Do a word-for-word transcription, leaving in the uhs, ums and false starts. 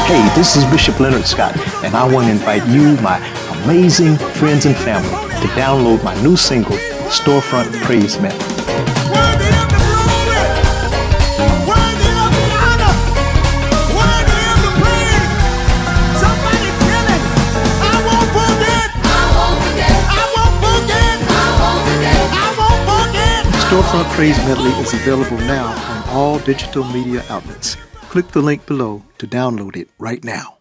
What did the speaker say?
Hey, this is Bishop Leonard Scott, and I want to invite you, my amazing friends and family, to download my new single, Storefront Praise Medley. Storefront Praise Medley is available now on all digital media outlets. Click the link below to download it right now.